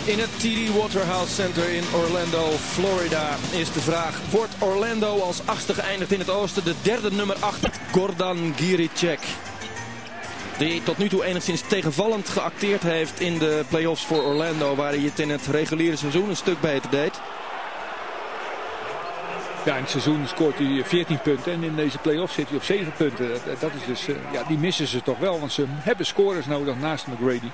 In het TD Waterhouse Center in Orlando, Florida, is de vraag: wordt Orlando als 8e geëindigd in het oosten de derde nummer 8, Goran Giricek? Die tot nu toe enigszins tegenvallend geacteerd heeft in de play-offs voor Orlando, waar hij het in het reguliere seizoen een stuk beter deed. Ja, in het seizoen scoort hij 14 punten en in deze play-offs zit hij op 7 punten. Dat is dus, ja, die missen ze toch wel, want ze hebben scorers nodig naast McGrady.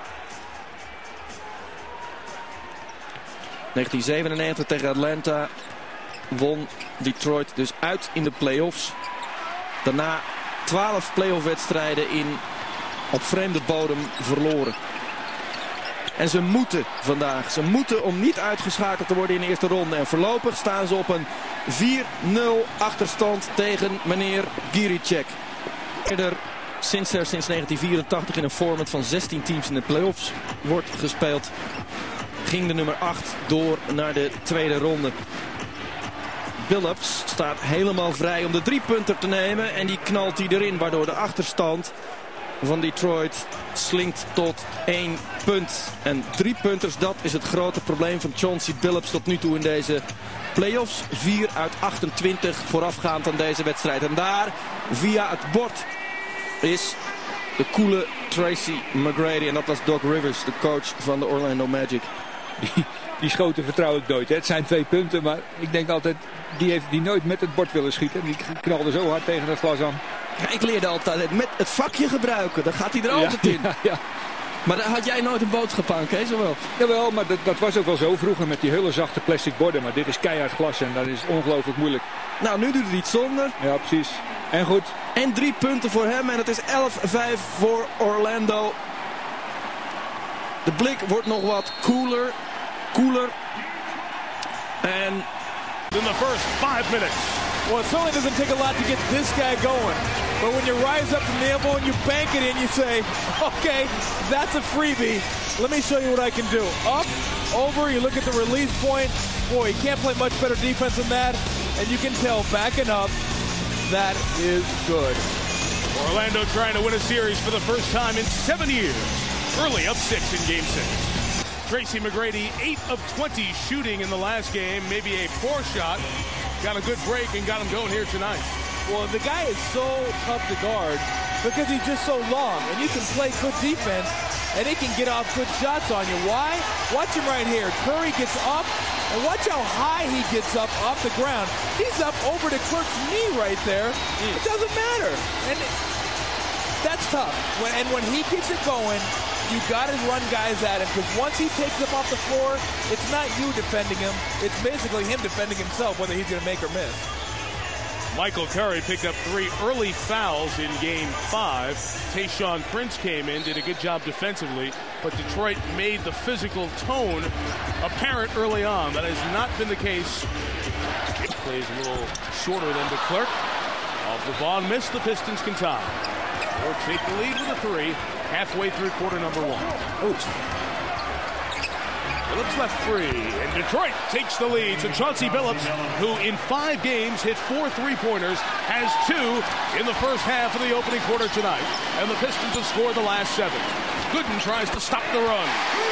1997 tegen Atlanta won Detroit dus uit in de play-offs. Daarna 12 play-off wedstrijden op vreemde bodem verloren. En ze moeten vandaag, ze moeten om niet uitgeschakeld te worden in de eerste ronde. En voorlopig staan ze op een 4-0 achterstand tegen meneer Giricek. Sinds 1984 in een format van 16 teams in de play-offs wordt gespeeld, ging de nummer 8 door naar de tweede ronde. Billups staat helemaal vrij om de 3-punter te nemen en die knalt hij erin, waardoor de achterstand van Detroit slinkt tot 1 punt. En 3-punters, dat is het grote probleem van Chauncey Billups tot nu toe in deze playoffs. 4 uit 28 voorafgaand aan deze wedstrijd. En daar, via het bord, is de coole Tracy McGrady. En dat was Doc Rivers, de coach van de Orlando Magic. Die schoten vertrouw ik nooit. Hè. Het zijn 2 punten, maar ik denk altijd, die heeft die nooit met het bord willen schieten. Die knalde zo hard tegen het glas aan. Ja, ik leerde altijd met het vakje gebruiken. Dan gaat hij er altijd in. Ja. Maar dan had jij nooit een boodschap aan, Kees, of wel? Jawel, maar dat was ook wel zo vroeger met die hele zachte plastic borden. Maar dit is keihard glas en dat is ongelooflijk moeilijk. Nou, nu doet hij iets zonder. Ja, precies. En goed. En 3 punten voor hem en het is 11-5 voor Orlando. De blik wordt nog wat cooler. En in the first 5 minutes. Well, it certainly doesn't take a lot to get this guy going. But when you rise up from the elbow and you bank it in, you say, okay, that's a freebie. Let me show you what I can do. Up, over, you look at the release point. Boy, you can't play much better defense than that. And you can tell, backing up, that is good. Orlando trying to win a series for the first time in 7 years. Early up 6 in Game 6. Tracy McGrady, 8 of 20 shooting in the last game. Maybe a poor shot. Got a good break and got him going here tonight. Well, the guy is so tough to guard because he's just so long. And you can play good defense and he can get off good shots on you. Why? Watch him right here. Curry gets up and watch how high he gets up off the ground. He's up over the clerk's knee right there. It doesn't matter. And that's tough. When he gets it going, you got to run guys at him because once he takes them off the floor, it's not you defending him. It's basically him defending himself, whether he's going to make or miss. Michael Curry picked up 3 early fouls in Game 5. Tayshaun Prince came in, did a good job defensively, but Detroit made the physical tone apparent early on. That has not been the case. Plays a little shorter than DeClerc. Off the ball, missed. The Pistons can tie. Or take the lead with a 3. Halfway through quarter number 1. Oops. Billups left free, and Detroit takes the lead. So Chauncey Billups, who in 5 games hit 4 3-pointers, has 2 in the first half of the opening quarter tonight. And the Pistons have scored the last 7. Gooden tries to stop the run.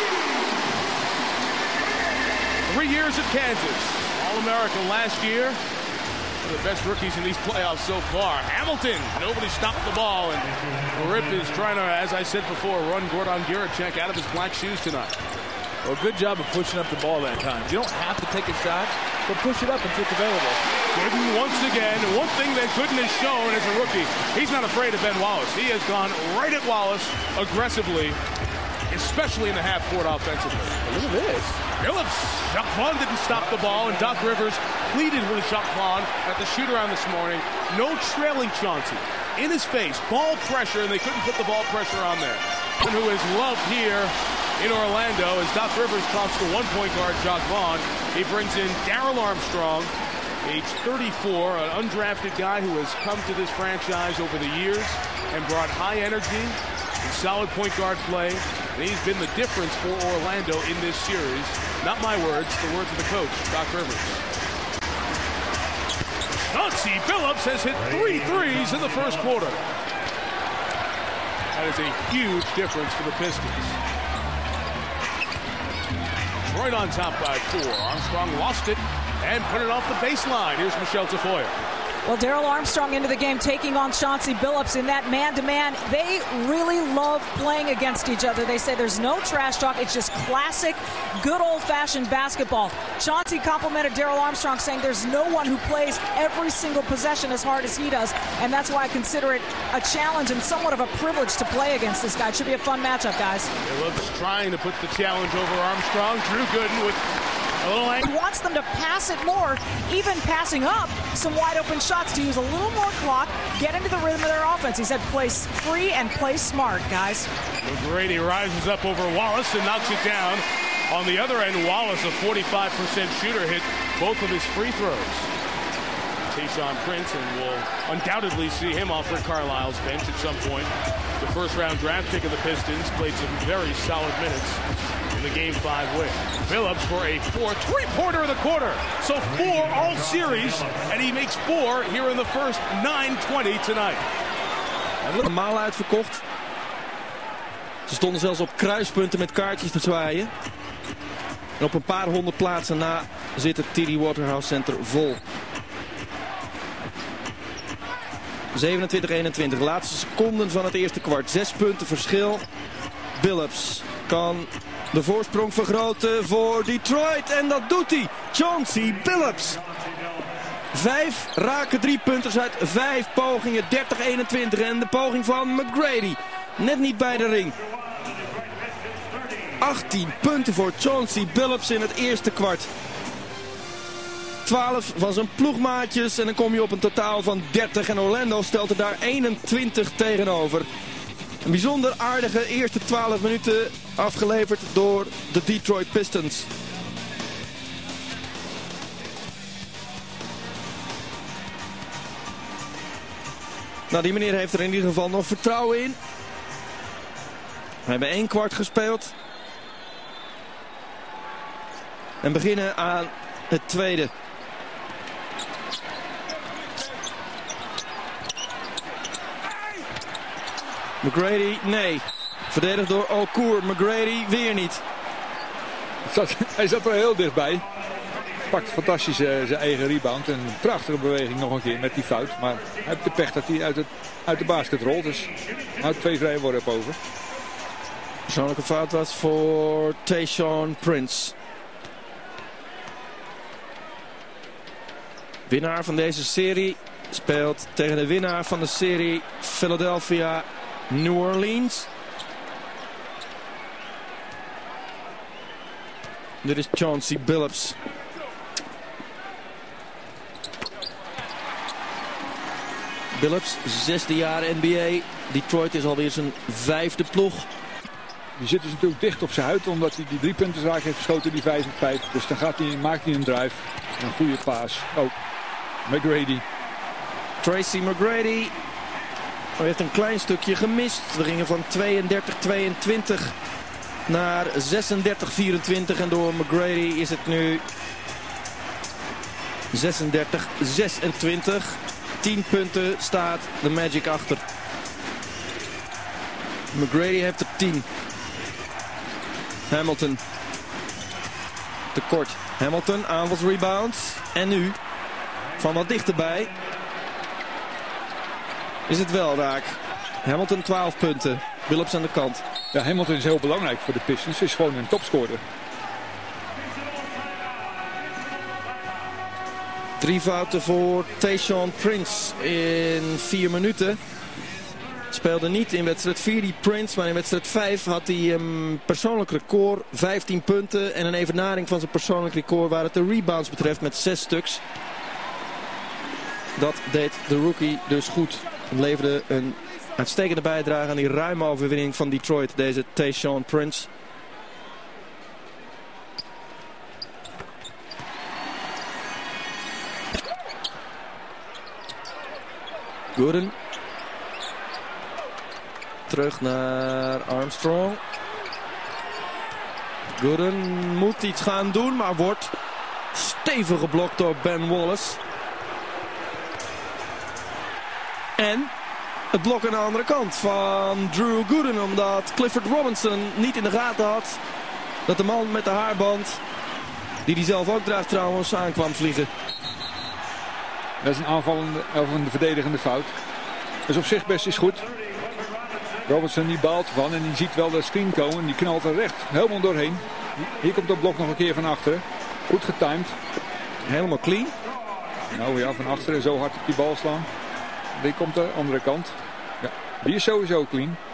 3 years at Kansas. All-American last year. One of the best rookies in these playoffs so far. Hamilton, nobody stopped the ball, and Rip is trying to, as I said before, run Goran Giricek out of his black shoes tonight. Well, good job of pushing up the ball that time. You don't have to take a shot, but push it up until it's available. Gooden once again, one thing that Gooden has shown as a rookie, he's not afraid of Ben Wallace. He has gone right at Wallace aggressively, especially in the half court offensively. Look at this. Billups, Jacques Vaughn didn't stop the ball, and Doc Rivers pleaded with Jacques Vaughn at the shoot-around this morning. No trailing Chauncey. In his face, ball pressure, and they couldn't put the ball pressure on there. And who is loved here in Orlando as Doc Rivers talks to one-point guard Jacques Vaughn. He brings in Darrell Armstrong, age 34, an undrafted guy who has come to this franchise over the years and brought high energy and solid point guard play. And he's been the difference for Orlando in this series. Not my words, the words of the coach, Doc Rivers. Chauncey Billups has hit 3 threes in the first quarter. That is a huge difference for the Pistons. Detroit on top by 4. Armstrong lost it and put it off the baseline. Here's Michelle Tafoya. Well, Daryl Armstrong into the game, taking on Chauncey Billups in that man-to-man. They really love playing against each other. They say there's no trash talk. It's just classic, good old-fashioned basketball. Chauncey complimented Daryl Armstrong, saying there's no one who plays every single possession as hard as he does, and that's why I consider it a challenge and somewhat of a privilege to play against this guy. It should be a fun matchup, guys. Billups trying to put the challenge over Armstrong. Drew Gooden with a little angle. He wants them to pass it more, even passing up some wide-open shots to use a little more clock, get into the rhythm of their offense. He said play free and play smart, guys. McGrady rises up over Wallace and knocks it down. On the other end, Wallace, a 45% shooter, hit both of his free throws. Tayshaun Prince, and we'll undoubtedly see him off Rick Carlisle's bench at some point. The first-round draft pick of the Pistons played some very solid minutes in the Game 5 win. Billups for a 3-pointer of the quarter. So 4 all series, and he makes 4 here in the first 9:20 tonight. Normaal uitverkocht. Ze stonden zelfs op kruispunten met kaartjes te zwaaien. En op een paar honderd plaatsen na zit het TD Waterhouse Center vol. 27-21, laatste seconden van het eerste kwart. 6 punten verschil. Billups kan de voorsprong vergroten voor Detroit. En dat doet hij. Chauncey Billups. 5 raken 3-punters uit 5 pogingen. 30-21. En de poging van McGrady. Net niet bij de ring. 18 punten voor Chauncey Billups in het eerste kwart. 12 van zijn ploegmaatjes en dan kom je op een totaal van 30 en Orlando stelt er daar 21 tegenover. Een bijzonder aardige eerste 12 minuten afgeleverd door de Detroit Pistons. Nou, die meneer heeft er in ieder geval nog vertrouwen in. We hebben 1 kwart gespeeld. En beginnen aan het tweede. McGrady, nee. Verdedigd door Okour. McGrady weer niet. Hij zat er heel dichtbij. Pakt fantastisch zijn eigen rebound. En een prachtige beweging nog een keer met die fout. Maar hij heeft de pech dat hij uit de basket rolt. Dus hij houdt 2 vrije worpen over. Persoonlijke fout was voor Tayshaun Prince. Winnaar van deze serie speelt tegen de winnaar van de serie Philadelphia New Orleans. Dit is Chauncey Billups. Billups, 6e jaar NBA. Detroit is alweer zijn 5e ploeg. Die zit dus natuurlijk dicht op zijn huid, omdat hij die 3-puntersraak heeft geschoten, die 5-op-5. Dus dan maakt hij een drive. Een goede paas. Oh, McGrady. Tracy McGrady heeft een klein stukje gemist. We gingen van 32-22 naar 36-24. En door McGrady is het nu 36-26. 10 punten staat de Magic achter. McGrady heeft er 10. Hamilton. Tekort. Hamilton, aanvalsrebound. En nu, van wat dichterbij, is het wel raak. Hamilton 12 punten. Billups aan de kant. Ja, Hamilton is heel belangrijk voor de Pistons. Is gewoon een topscorer. 3 fouten voor Tayshaun Prince in 4 minuten. Speelde niet in wedstrijd 4 die Prince, maar in wedstrijd 5 had hij een persoonlijk record. 15 punten en een evenaring van zijn persoonlijk record waar het de rebounds betreft met 6 stuks. Dat deed de rookie dus goed. Het leverde een uitstekende bijdrage aan die ruime overwinning van Detroit, deze Tayshaun Prince. Gooden. Terug naar Armstrong. Gooden moet iets gaan doen, maar wordt stevig geblokt door Ben Wallace. En het blok aan de andere kant van Drew Gooden, omdat Clifford Robinson niet in de gaten had dat de man met de haarband Die hij zelf ook draagt trouwens, aan kwam vliegen. Dat is een aanvallende of een verdedigende fout. Dus op zich best is goed. Robertson die baalt ervan en die ziet wel de screen komen. Die knalt er recht helemaal doorheen. Hier komt dat blok nog een keer van achteren. Goed getimed. Helemaal clean. Nou ja, van achteren zo hard op die bal slaan. Die komt de andere kant. Ja, die is sowieso clean.